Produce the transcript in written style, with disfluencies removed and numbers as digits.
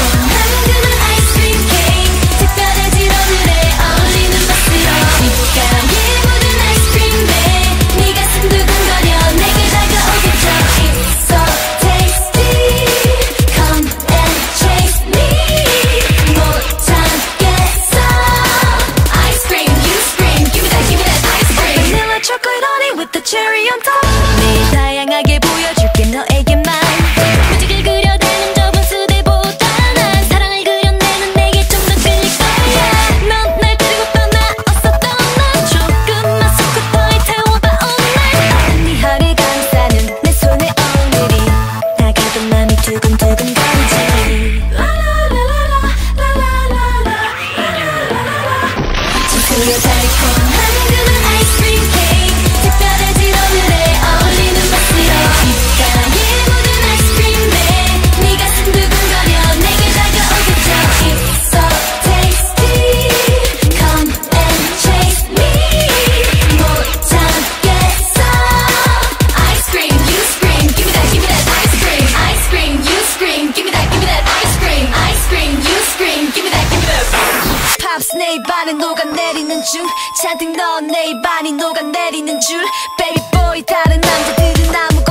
달콤한 아이스크림 케이크 특별해진 오늘의 어울리는 맛으로 귓가에 묻은 아이스크림 배 네 가슴 두근거려 내게 다가오겠죠. It's so tasty come and chase me 못 참겠어 아이스크림 you scream give me that ice cream vanilla chocolate honey with the cherry on top 매일 다양하게 보여줄게 너에게만 무지개 그려대는 좁은 수대보다 난 사랑을 그려내는 내게 좀 더 끌릴 거야 넌 날 데리고 떠나 어서 떠나 조금만 속도에 태워봐 오늘 네 허리 감싸는 내 손에 오늘이 다가던 맘이 두근두근 거리지 진수여 달콤한 그만 아이스크림 케이크 특별해진 오늘의 어울리는 맛으로 귓가에 묻은 아이스크림 배 네 가슴 두근거려 내게 다가오겠죠. It's so tasty come and chase me 못 참겠어 아이스크림 you scream give me that ice cream 아이스크림 you scream give me that ice cream 아이스크림 you scream give me that 팝스 내 입안에 녹아내리는 중 잔뜩 넣은 내 입안이 녹아내리는 줄 Baby boy 다른 남자들은 아무